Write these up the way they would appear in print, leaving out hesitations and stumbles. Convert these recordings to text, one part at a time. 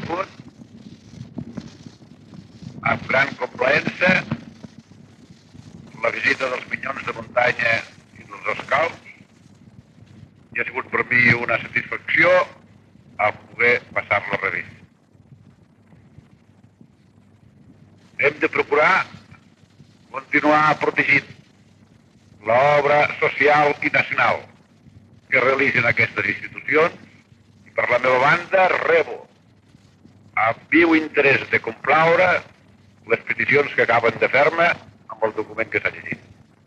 rebut amb gran complaença la visita dels Minyons de Muntanya i dels Escalds, i ha sigut per mi una satisfacció al poder passar-la a revista. Hem de procurar continuar protegint l'obra social i nacional que realitzen aquestes institucions, i per la meva banda rebo amb viu interès de complaure les peticions que acaben de fer-me amb el document que s'ha llegit.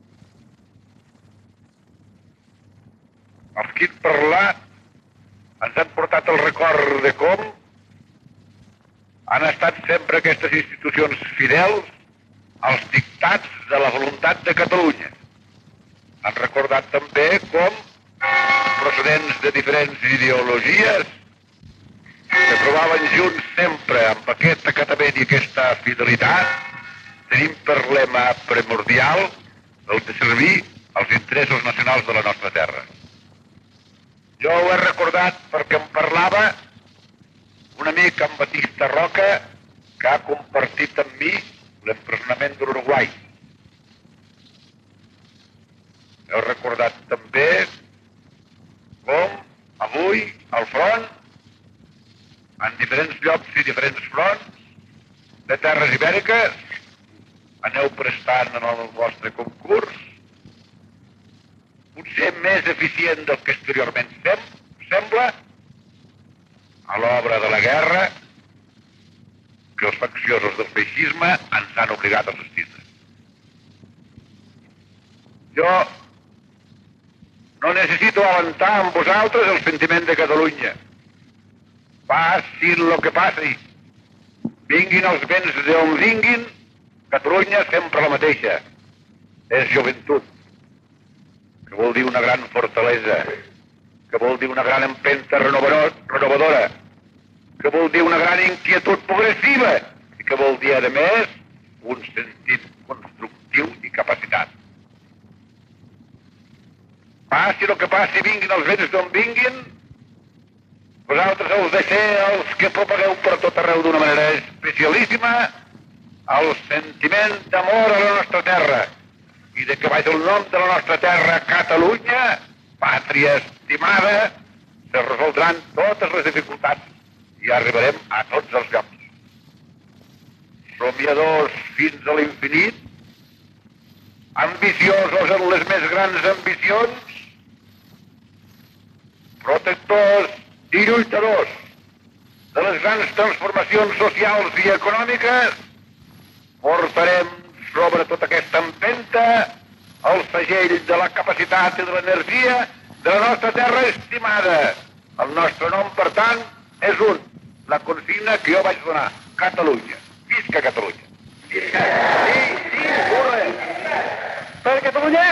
Els que han parlat ens han portat el record de com han estat sempre aquestes institucions fidels als dictats de la voluntat de Catalunya. Han recordat també com procedents de diferents ideologies que trobaven junts sempre amb aquest acatament i aquesta fidelitat, tenim per lema primordial el de servir als interessos nacionals de la nostra terra. Jo ho he recordat perquè em parlava un amic, en Batista Roca, que ha compartit amb mi l'empresonament de l'Uruguai. He recordat també com avui al front, en diferents llocs i diferents fronts de terres ibèriques, aneu prestant en el vostre concurs, potser més eficient del que exteriorment sembla, a l'obra de la guerra que els facciosos del feixisme ens han obligat a sostindre. Jo no necessito alentar amb vosaltres el sentiment de Catalunya. Passi el que passi, vinguin els vents d'on vinguin, Catalunya sempre la mateixa. És joventut, que vol dir una gran fortalesa, que vol dir una gran empenta renovadora, que vol dir una gran inquietud progressiva i que vol dir, a més, un sentit constructiu i capacitat. Passi el que passi, vinguin els vents d'on vinguin, vosaltres heu de ser els que propagueu per tot arreu d'una manera especialíssima el sentiment d'amor a la nostra terra i de que baix el nom de la nostra terra, Catalunya, pàtria estimada, se resoldran totes les dificultats i arribarem a tots els llocs. Somiadors fins a l'infinit, ambiciosos en les més grans ambicions, protectors i lluitadors de les grans transformacions socials i econòmiques, portarem sobre tota aquesta empenta el segell de la capacitat i de l'energia de la nostra terra estimada. El nostre nom, per tant, és un. La consigna que jo vaig donar. Catalunya. Visca Catalunya. Visca! Sí, corre! Per Catalunya!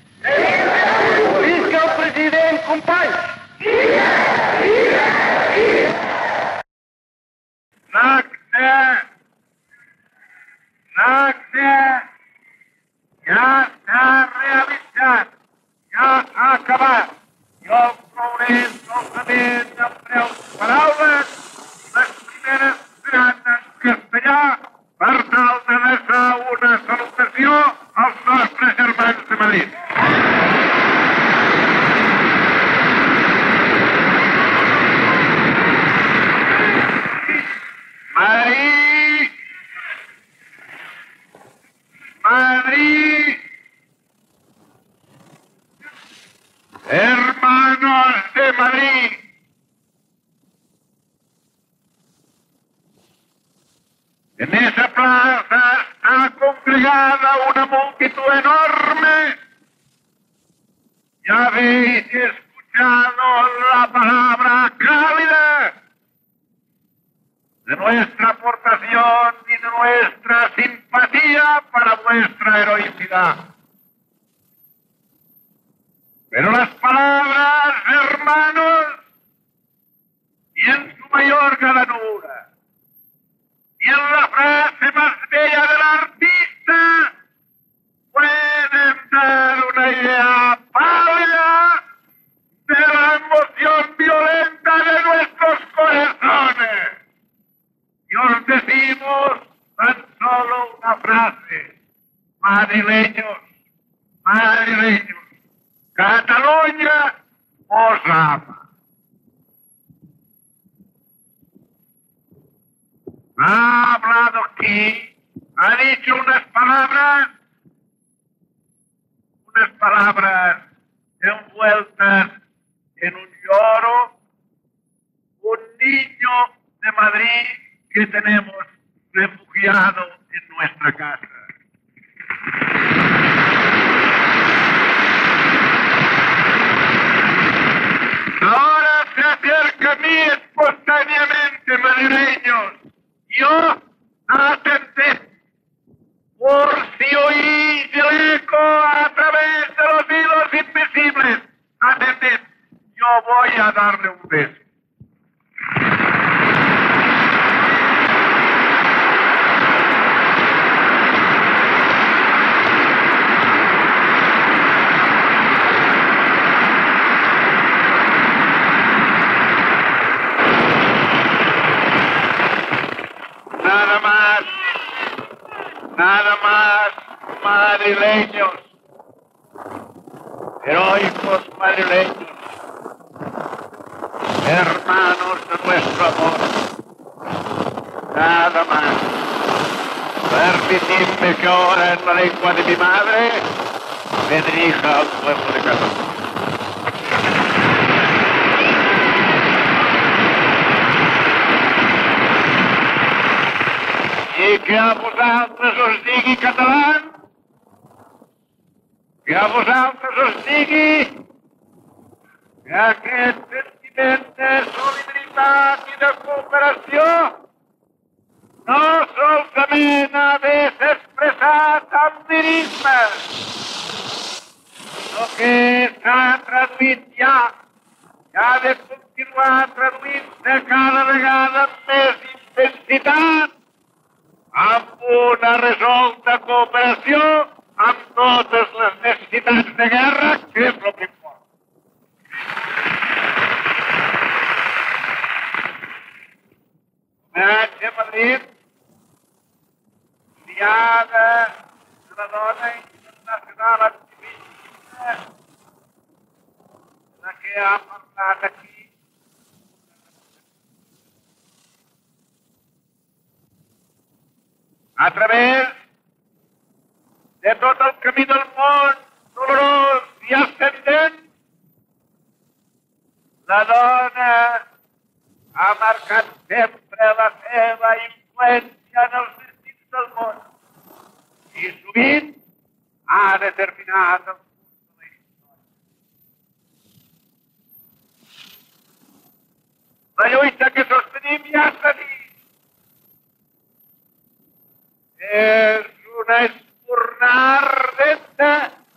Visca el president Companys! Visca! Visca! L'acte ja s'ha realitzat, ja ha acabat. Jo prouré solament amb breus paraules les primeres seran en castellà per tal de deixar una salutació als nostres germans de Madrid. Madrid, hermanos de Madrid, en esa plaza está congregada una multitud enorme. Ya habéis escuchado la palabra cálida de nuestra aportación y de nuestra simpatía para vuestra heroicidad. Pero las palabras, hermanos, y en su mayor galanura, y en la frase más bella del artista, pueden dar una idea pálida de la emoción violenta de nuestros corazones. os decimos tan solo una frase. Madrileños, madrileños, Cataluña os ama. Ha hablado aquí, ha dicho unas palabras envueltas en un lloro, un niño de Madrid que tenemos refugiado en nuestra casa. Ahora se acerca a mí espontáneamente, madrileños. Yo atended, por si oís el eco a través de los hilos invisibles. Atended, yo voy a darle un beso. Nada más, madrileños, heroicos madrileños, hermanos de nuestro amor, nada más. Permitidme que ahora en la lengua de mi madre me dirija al pueblo de Cataluña. I que a vosaltres us digui català, que a vosaltres us digui que aquest sentiment de solidaritat i de cooperació no solament ha de ser expressat amb lirisme, sinó que s'ha traduït ja i ha de continuar traduint-se cada vegada amb més intensitat amb una resolta cooperació amb totes les necessitats de guerra, que és el que importa. Homenatge a Madrid, Diada de la Dona Internacional Activista, la que ha parlat aquí. A través de tot el camí del món dolorós i ascendent, la dona ha marcat sempre la seva influència en els destins del món i sovint ha determinat el curs de la història. La lluita que sostenim ja s'ha dit. És una espurna ardenta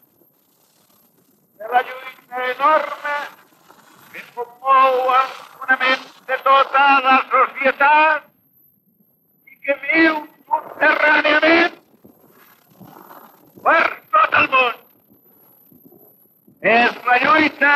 de la lluita enorme que commou el fonament de tota la societat i que viu subterràniament per tot el món. És la lluita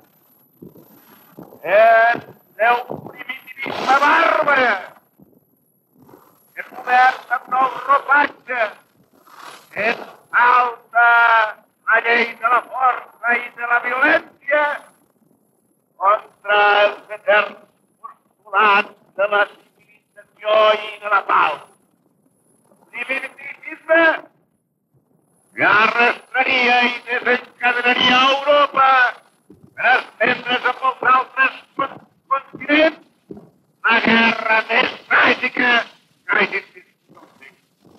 d'un primitivisme bàrbare que cobert amb nou ropatge, en falta la llei de la força i de la violència contra els eterns postulats de la civilització i de la pau. Primitivisme que arrastraria i desencadenaria Europa per estendre's a molts altres continents la guerra més tràgica que hagi existit.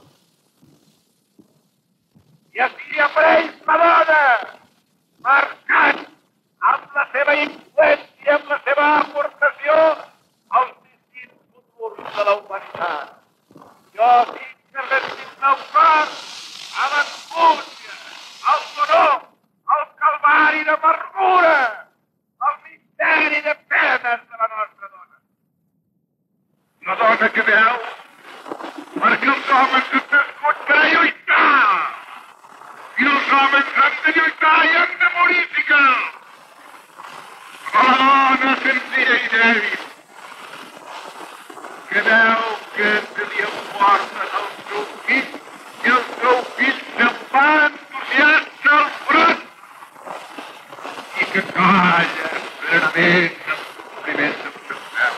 I així apareix Madonna, marcant amb la seva influència, amb la seva aportació als destins futurs de la humanitat. Jo tinc que resignar un cor a l'angústia, al dolor, al calvari d'amargura, al misteri de penes de la nostra dona. La dona que veu perquè els homes han nascut per a lluitar i els homes han de lluitar i han de morir si cal. La dona senzilla i dèbil que veu que se li emporten el seu fill i el seu fill se'n va entusiasta al front i que calla serenament amb compliment del seu peu.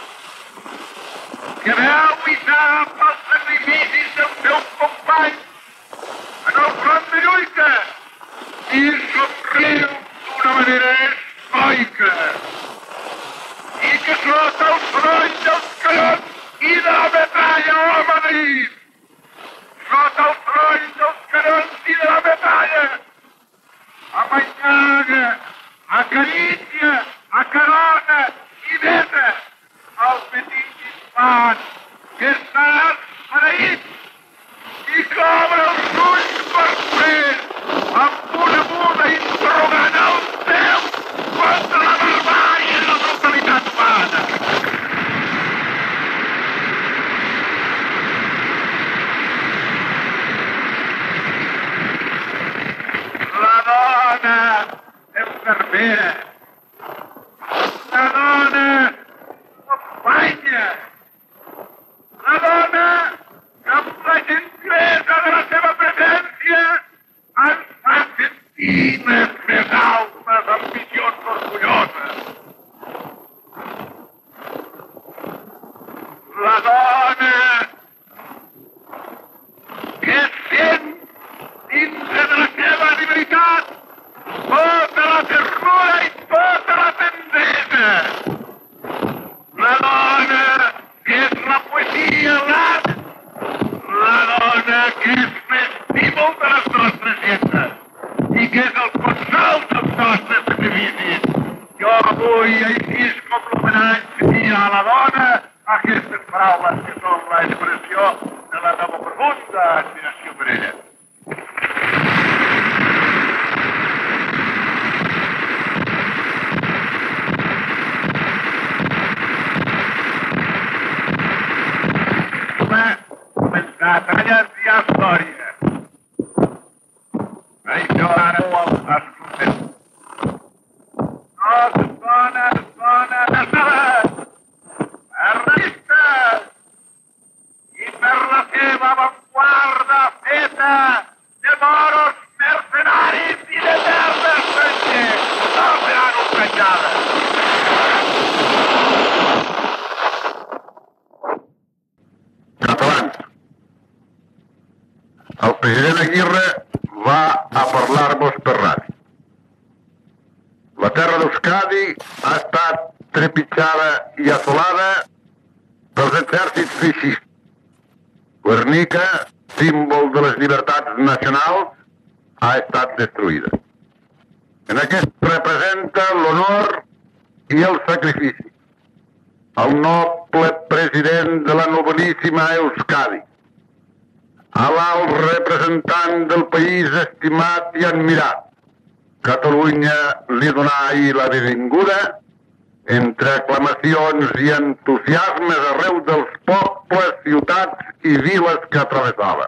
Que veu i sap els sacrificis dels seus companys en el front de lluita i somriu d'una manera estoica i que sota el soroll dels canons i de la metralla a Madrid, sota el soroll dels canons i de la metralla, amanyaga, acaricia, acarona i besa el petit infant que està esfereït i que obre els ulls perplets amb una muda interrogant el Déu contra la barbàrie de la brutalitat humana. La dona enfermera, la dona companya, la dona que amb la gentilesa de la seva presència ens fa sentir les més altes ambicions orgulloses. La dona que sent dintre de la seva divinitat tota la ternura i tota la tendresa. La dona que és la poesia, l'art, la dona que és l'estímul de les nostres lletres i que és el consol dels nostres sacrificis. Jo avui, així com l'homenatge a la dona, aquestes paraules que són l'expressió de la meva profunda admiració per ella. Començar a llançar història. Això ara ho escoltem. Dones, artistes, i per la seva avantguarda feta de moros mercenaris i de terra estrangers, no seran ultrajades. Catalans, el president Aguirre va a parlar-vos per ràdio. La terra d'Euskadi ha estat trepitjada i assolada pels exèrcits feixistes. Guernica, símbol de les llibertats nacionals, ha estat destruïda. En aquest representa l'honor i el sacrifici. El noble president de la nobilíssima Euskadi, a l'alt representant del país estimat i admirat, Catalunya li donà ahir la benvinguda entre aclamacions i entusiasmes arreu dels pobles, ciutats i viles que travessava.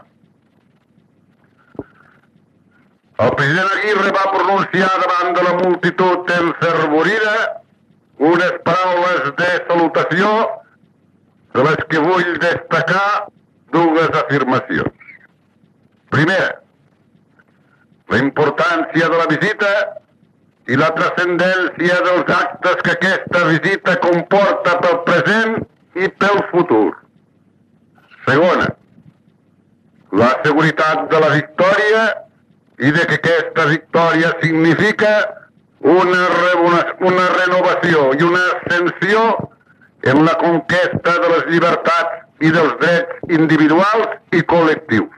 El president Aguirre va pronunciar davant de la multitud enfervorida unes paraules de salutació de les que vull destacar dues afirmacions. Primera, la importància de la visita i la transcendència dels actes que aquesta visita comporta pel present i pel futur. Segona, la seguretat de la victòria i de que aquesta victòria significa una renovació i una ascensió en la conquesta de les llibertats i dels drets individuals i col·lectius.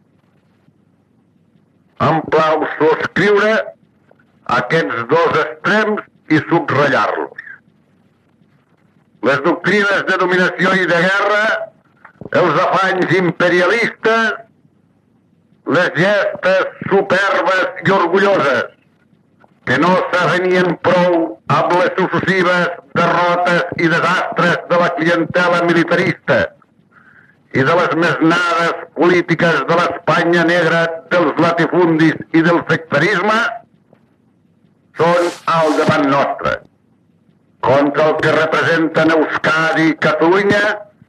Em plau subscriure aquests dos extrems i subratllar-los. Les doctrines de dominació i de guerra, els afanys imperialistes, les gestes superbes i orgulloses, que no s'avenien prou amb les successives derrotes i desastres de la clientela militarista i de les mesnades polítiques de l'Espanya negra, dels latifundis i del sectarisme, són al davant nostre, contra el que representen Euskadi i Catalunya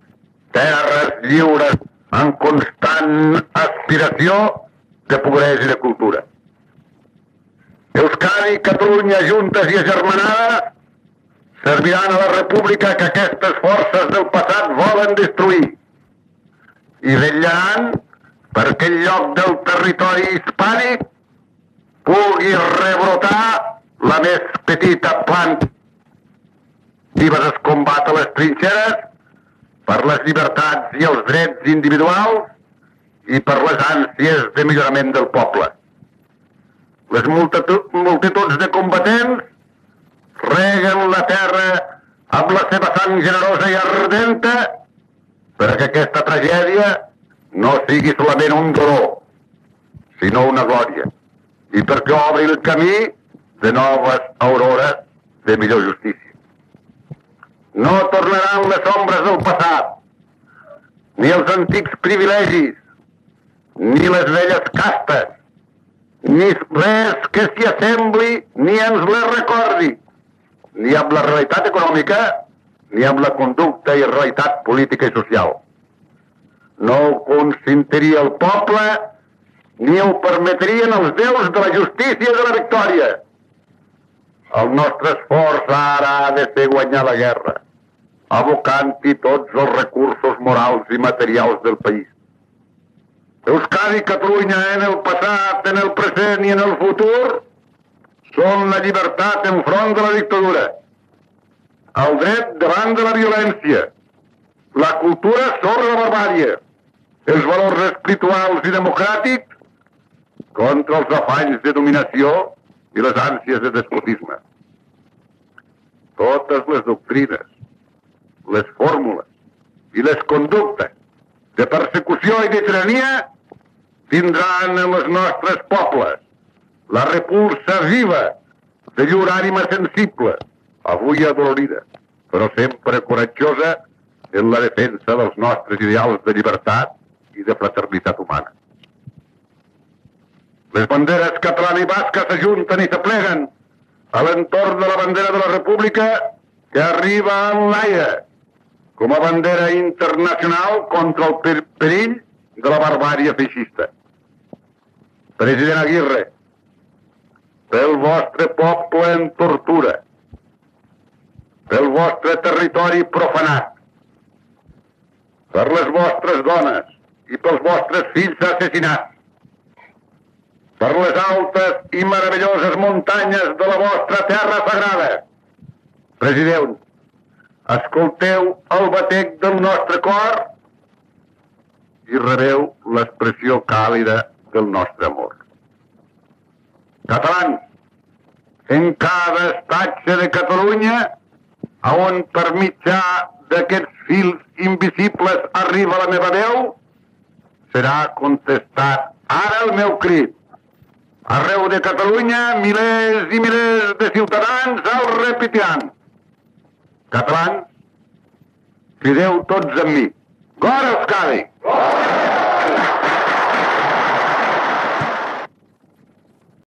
terres lliures en constant aspiració de progrés i de cultura. Euskadi i Catalunya juntes i agermanades serviran a la república que aquestes forces del passat volen destruir i vetllaran perquè el lloc del territori hispànic pugui rebrotar la més petita planta viva es combat a les trinxeres per les llibertats i els drets individuals i per les ànsies de millorament del poble. Les multituds de combatents reguen la terra amb la seva sang generosa i ardenta perquè aquesta tragèdia no sigui solament un dolor, sinó una glòria, i perquè obri el camí de noves aurores de millor justícia. No tornaran les ombres del passat, ni els antics privilegis, ni les velles castes, ni res que s'hi assembli ni ens les recordi, ni amb la realitat econòmica, ni amb la conducta i realitat política i social. No ho consentiria el poble, ni ho permetrien els déus de la justícia i de la victòria. El nostre esforç ara ha de ser guanyar la guerra, abocant-hi tots els recursos morals i materials del país. Euskadi i Catalunya en el passat, en el present i en el futur són la llibertat enfront de la dictadura, el dret davant de la violència, la cultura sobre la barbàrie, els valors espirituals i democràtics contra els afanys de dominació i les ànsies de despotisme. Totes les doctrines, les fórmules i les conductes de persecució i de tirania tindran en els nostres pobles la repulsa viva de llur ànima sensible, avui adolorida, però sempre coratjosa en la defensa dels nostres ideals de llibertat i de fraternitat humana. Les banderes catalana i basca s'ajunten i s'apleguen a l'entorn de la bandera de la República que arriba en l'aire com a bandera internacional contra el perill de la barbàrie feixista. President Aguirre, pel vostre poble en tortura, pel vostre territori profanat, per les vostres dones i pels vostres fills assassinats, per les altes i meravelloses muntanyes de la vostra terra sagrada. President, escolteu el batec del nostre cor i rebeu l'expressió càlida del nostre amor. Catalans, en cada estatge de Catalunya, on per mitjà d'aquests fils invisibles arriba la meva veu, serà contestat ara el meu crit. Arreu de Catalunya, milers i milers de ciutadans el repetiran. Catalans, crideu tots amb mi. Gora Euskadi!